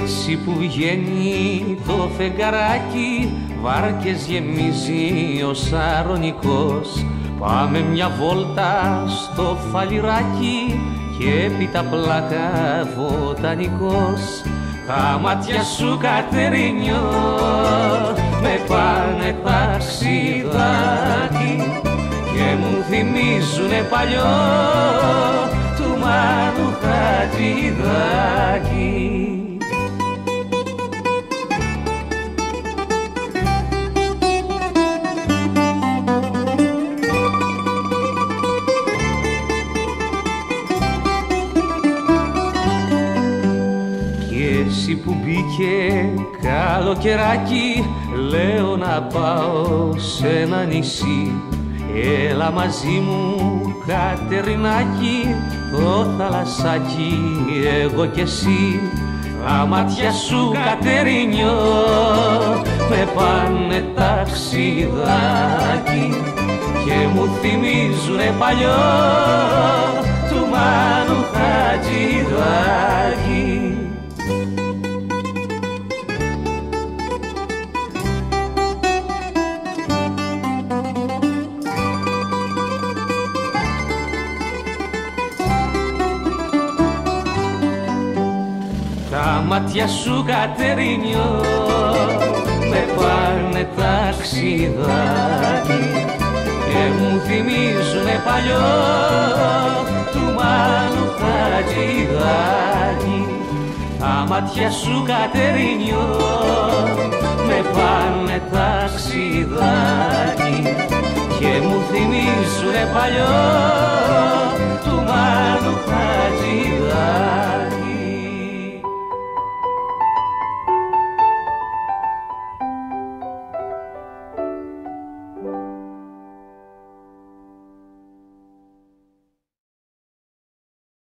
έτσι που βγαίνει το φεγγαράκι, βάρκες γεμίζει ο Σαρονικός. Πάμε μια βόλτα στο Φαλιράκι και έπειτα πλάκα βοτανικός. Τα μάτια σου Κατερίνιο με πάνε ταξιδάκι και μου θυμίζουνε παλιό του Μάνου Χατζηδάκη. Εσύ που μπήκε καλοκαιράκι, λέω να πάω σε ένα νησί. Έλα μαζί μου Κατερινάκι, το θαλασσάκι εγώ κι εσύ. Τα μάτια σου Κατερίνιο με πάνε ταξιδάκι και μου θυμίζουνε παλιό του Μάνου Χατζηδάκη. Τα μάτια σου Κατερίνιο με πάνε ταξιδάκι και μου θυμίζουνε παλιό του Μάνου Χατζηδάκη. Τα μάτια σου Κατερίνιο με πάνε ταξιδάκι και μου θυμίζουνε παλιό του Μάνου Χατζηδάκη.